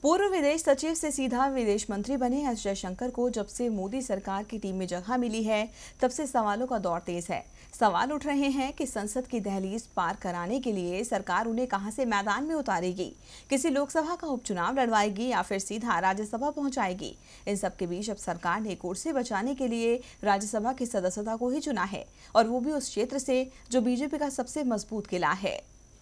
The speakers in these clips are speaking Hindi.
पूर्व विदेश सचिव से सीधा विदेश मंत्री बने एस जयशंकर को जब से मोदी सरकार की टीम में जगह मिली है, तब से सवालों का दौर तेज है। सवाल उठ रहे हैं कि संसद की दहलीज पार कराने के लिए सरकार उन्हें कहां से मैदान में उतारेगी, किसी लोकसभा का उपचुनाव लड़वाएगी या फिर सीधा राज्यसभा पहुंचाएगी। इन सब के बीच अब सरकार ने कुर्सी बचाने के लिए राज्यसभा की सदस्यता को ही चुना है, और वो भी उस क्षेत्र से जो बीजेपी का सबसे मजबूत किला है।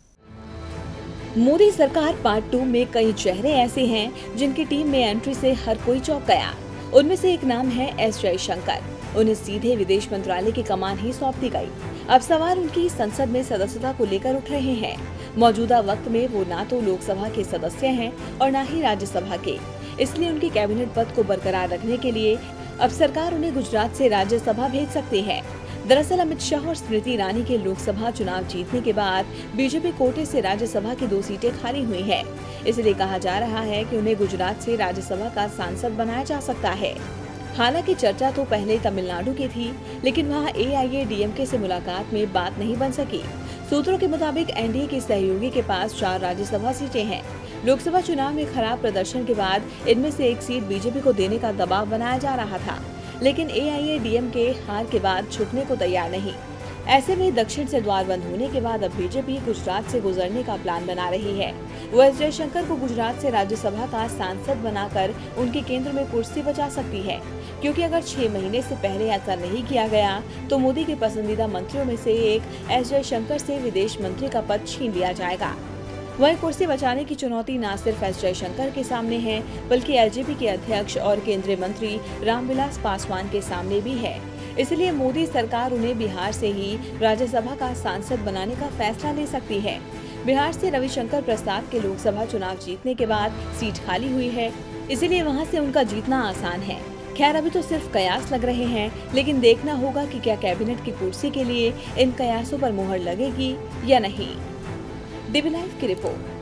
मोदी सरकार पार्ट 2 में कई चेहरे ऐसे हैं जिनकी टीम में एंट्री से हर कोई चौंक गया। उनमें से एक नाम है एस जयशंकर। उन्हें सीधे विदेश मंत्रालय की कमान ही सौंप दी गई। अब सवाल उनकी संसद में सदस्यता को लेकर उठ रहे हैं। मौजूदा वक्त में वो ना तो लोकसभा के सदस्य हैं और न ही राज्यसभा के, इसलिए उनके कैबिनेट पद को बरकरार रखने के लिए अब सरकार उन्हें गुजरात से राज्यसभा भेज सकती है। दरअसल अमित शाह और स्मृति ईरानी के लोकसभा चुनाव जीतने के बाद बीजेपी कोटे से राज्यसभा की 2 सीटें खाली हुई हैं। इसलिए कहा जा रहा है कि उन्हें गुजरात से राज्यसभा का सांसद बनाया जा सकता है। हालांकि चर्चा तो पहले तमिलनाडु की थी, लेकिन वहां AIADMK से मुलाकात में बात नहीं बन सकी। सूत्रों के मुताबिक एनडीए के सहयोगी के पास 4 राज्यसभा सीटें हैं। लोकसभा चुनाव में खराब प्रदर्शन के बाद इनमें से एक सीट बीजेपी को देने का दबाव बनाया जा रहा था, लेकिन AIADMK हार के बाद झुकने को तैयार नहीं। ऐसे में दक्षिण से द्वार बंद होने के बाद अब बीजेपी गुजरात से गुजरने का प्लान बना रही है। वो एस जयशंकर को गुजरात से राज्यसभा का सांसद बनाकर उनके केंद्र में कुर्सी बचा सकती है, क्योंकि अगर 6 महीने से पहले ऐसा नहीं किया गया तो मोदी के पसंदीदा मंत्रियों में से एक एस जयशंकर से विदेश मंत्री का पद छीन लिया जाएगा। वहीं कुर्सी बचाने की चुनौती न सिर्फ एस जयशंकर के सामने है, बल्कि LJP के अध्यक्ष और केंद्रीय मंत्री रामविलास पासवान के सामने भी है। इसलिए मोदी सरकार उन्हें बिहार से ही राज्यसभा का सांसद बनाने का फैसला ले सकती है। बिहार से रविशंकर प्रसाद के लोकसभा चुनाव जीतने के बाद सीट खाली हुई है, इसलिए वहां से उनका जीतना आसान है। खैर, अभी तो सिर्फ कयास लग रहे हैं, लेकिन देखना होगा कि क्या कैबिनेट की कुर्सी के लिए इन कयासों पर मुहर लगेगी या नहीं। DB Live की रिपोर्ट।